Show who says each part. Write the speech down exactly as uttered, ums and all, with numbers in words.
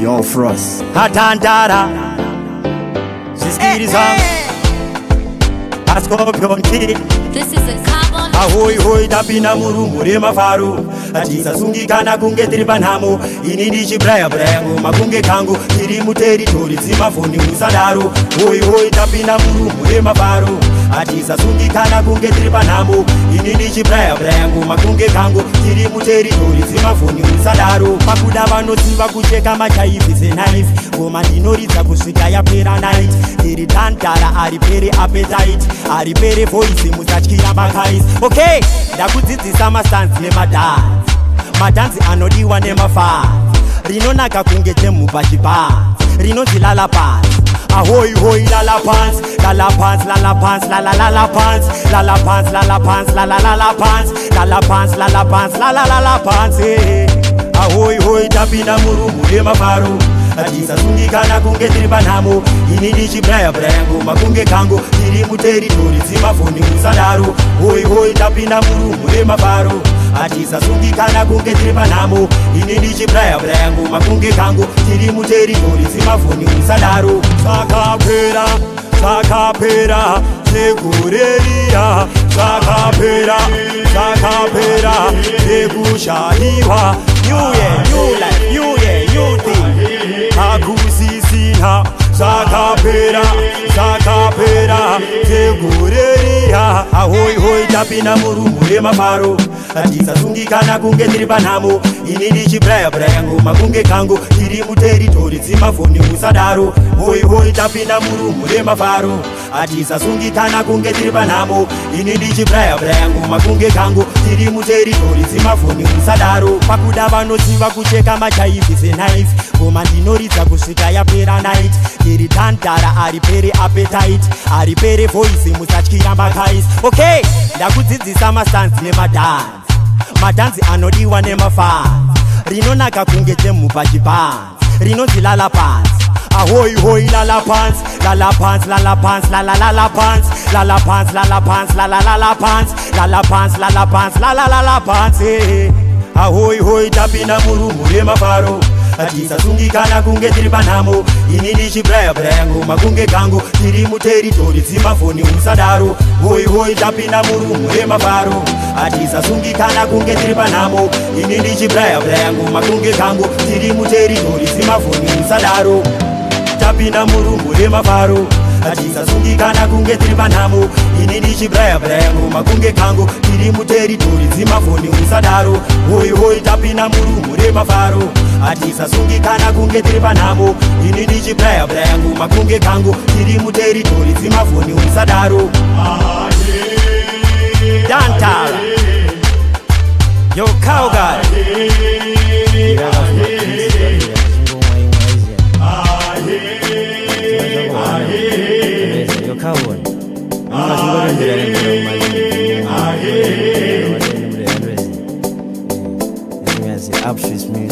Speaker 1: Yo, Frost.
Speaker 2: Dhandara. She's getting some. A scorpion kid.
Speaker 3: This is a kabon.
Speaker 2: Ahoy hoy tapina muroom yemafaro. Atisa sungi kana kunge tiri panhamo. Ini ndichi braya braya ngoma kunge kangu. Tiri muteritori dzimafoni musadaro. Hoy hoy tapina muroom yemafaro. Atisa sungi kana kunge tiri panhamo. Ini ndichi braya braya ngoma kunge kangu. Tiri muteritori dzimafoni musadaro. Pakuda vanoziva kucheka machaifi senaifi. Ngoma ndinoridza kusvika yapera night. Tiri Dhandara aripere appetite. Aripere voice musatyira makaisi. Okay, ndakudzidzisa mastanzi nemadhanzi. Madhanzi anodiwa nemafans. Rinonaka kunge temu pachibhanzi. Rinonzi lala pants. Ahoy hoy lala pants. Lala pants, lala pants, lala lala pants. Lala pants, lala pants, lala lala pants. Lala pants, lala pants, lala lala pants. Ahoy hoy tapina muroom yemafaro. Atisa sungi kana kunge tiri panhamo. Ini ndichi braya braya ngoma kunge kangu. Tiri muteritori dzimafoni musadaro. Hoy hoy tapina muroom yemafaro. Atisa sungi kana kunge tiri panhamo. Ini ndichi braya braya ngoma kunge kangu. Tiri muteritori dzimafoni musadaro. Sakapera, sakapera, sekureria. Sakapera, sakapera, sekushahiwa. New year, new life, new year, new thing. Akusisina, sakapera, sakapera, sekureria. Ahoy hoy tapina muroom yemafaro. Atisa sungi kana kunge tiri panhamo. Ini ndichi braya braya ngoma kunge kangu. Tiri muteritori dzimafoni musadaro. Hoy hoy tapina muroom yemafaro. Atisa sungi kana kunge tiri panhamo. Ini ndichi braya braya ngoma kunge kangu. Tiri muteritori dzimafoni musadaro. Pakuda vanoziva kucheka machaifi senaifi. Ngoma ndinoridza kusvika yapera night. Tiri Dhandara aripere appetite. Aripere voice musatyira makaisi. Okay, ndakudzidzisa mastanzi nemadhanzi. Madhanzi anodiwa nemafans. Rinonaka kunge temu pachibhanzi. Rinonzi lala pants. Ahoy hoy lala pants. Lala pants, lala pants, lala lala pants. Lala pants, lala pants, lala lala pants. Lala pants, lala pants, lala lala pants. Ahoy hoy tapina muroom yemafaro. Atisa sungi kana kunge tiri panhamo. Ini ndichi braya braya ngoma kunge kangu. Tiri muteritori dzimafoni musadaro. Hoy hoy tapina muroom yemafaro. Atisa sungi kana kunge tiri panhamo. Ini ndichi braya braya ngoma kunge kangu. Tiri muteritori dzimafoni musadaro. Tapina muroom yemafaro. Atisa sungi kana kunge tiri panhamo. Ini ndichi braya braya ngoma kunge kangu. Tiri muteritori dzimafoni musadaro. Hoy hoy tapina muroom yemafaro. Atisa sungi kana kunge tiri panhamo. Ini ndichi braya braya ngoma kunge kangu. Tiri muteritori dzimafoni musadaro. Dhandara. Yo cowgirl. Yo kabon. Upstreet music.